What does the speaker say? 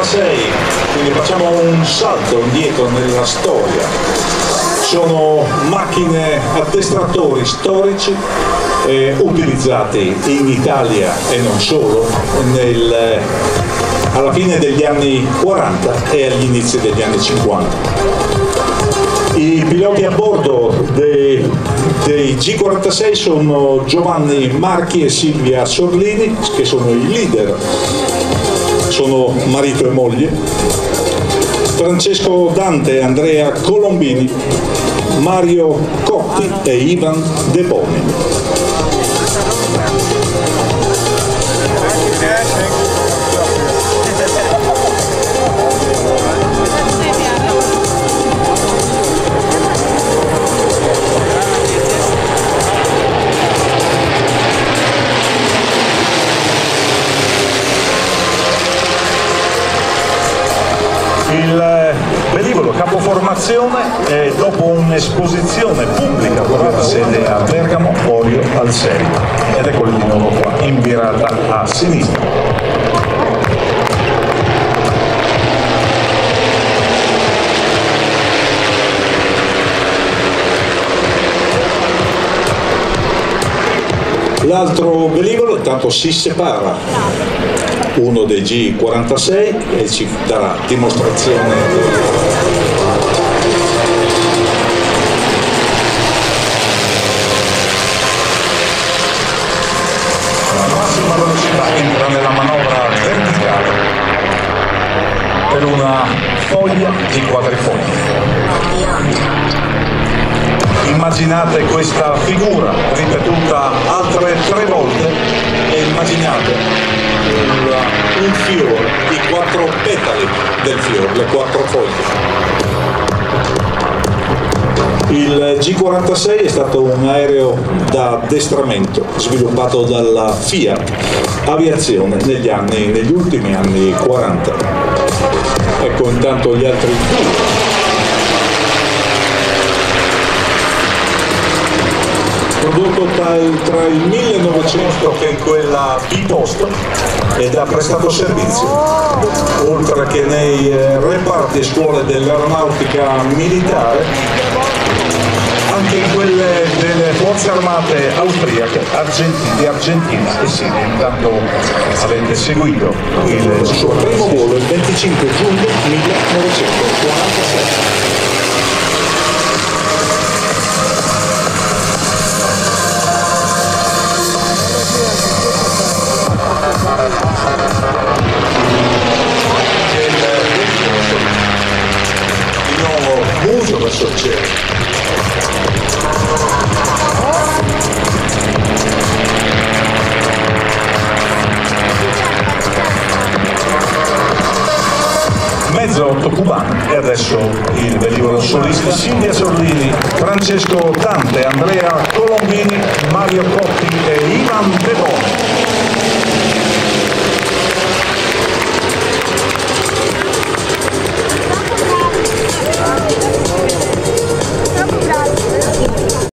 G46, quindi facciamo un salto indietro nella storia. Sono macchine addestratori storici utilizzati in Italia e non solo alla fine degli anni 40 e agli inizi degli anni 50. I piloti a bordo dei G46 sono Giovanni Marchi e Silvia Sorlini, che sono i leader, sono marito e moglie, Francesco Dante e Andrea Colombini, Mario Cotti e Ivan De Boni. Il velivolo capoformazione dopo un'esposizione pubblica con sede a Bergamo, Orio al Serio, ed eccolo di nuovo qua, in virata a sinistra. L'altro velivolo intanto si separa, uno dei G46, e ci darà dimostrazione la massima velocità entra nella manovra verticale per una foglia di quadrifoglie. Immaginate questa figura ripetuta altre 3 volte e immaginate un fiore, i 4 petali del fiore, le 4 foglie. Il G46 è stato un aereo da addestramento sviluppato dalla Fiat Aviazione negli ultimi anni 40. Ecco intanto gli altri 2. Prodotto tra il 1900 che in quella B-Post ed ha prestato servizio, oltre che nei reparti e scuole dell'aeronautica militare, anche in quelle delle forze armate austriache, di Argentina e Siria. Intanto avete seguito il suo primo volo il 25 giugno 1946. Di nuovo muso verso il cielo. Mezzo ottocubano, e adesso il velivolo solisti Silvia Sorlini, Francesco Dante, Andrea Colombini, Mario Cotti e Ivan De Boni.